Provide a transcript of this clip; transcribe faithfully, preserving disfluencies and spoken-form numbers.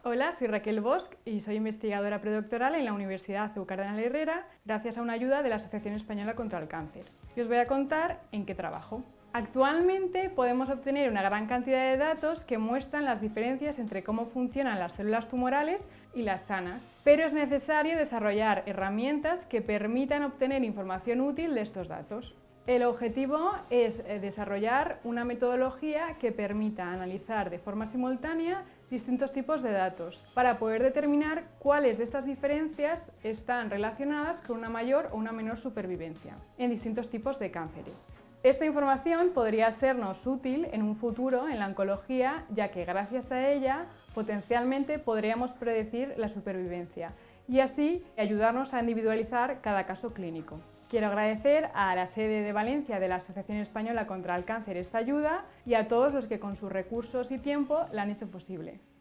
Hola, soy Raquel Bosch y soy investigadora predoctoral en la Universidad C E U Cardenal Herrera gracias a una ayuda de la Asociación Española contra el Cáncer. Y os voy a contar en qué trabajo. Actualmente podemos obtener una gran cantidad de datos que muestran las diferencias entre cómo funcionan las células tumorales y las sanas, pero es necesario desarrollar herramientas que permitan obtener información útil de estos datos. El objetivo es desarrollar una metodología que permita analizar de forma simultánea distintos tipos de datos para poder determinar cuáles de estas diferencias están relacionadas con una mayor o una menor supervivencia en distintos tipos de cánceres. Esta información podría sernos útil en un futuro en la oncología, ya que gracias a ella potencialmente podríamos predecir la supervivencia y así ayudarnos a individualizar cada caso clínico. Quiero agradecer a la sede de Valencia de la Asociación Española contra el Cáncer esta ayuda y a todos los que con sus recursos y tiempo la han hecho posible.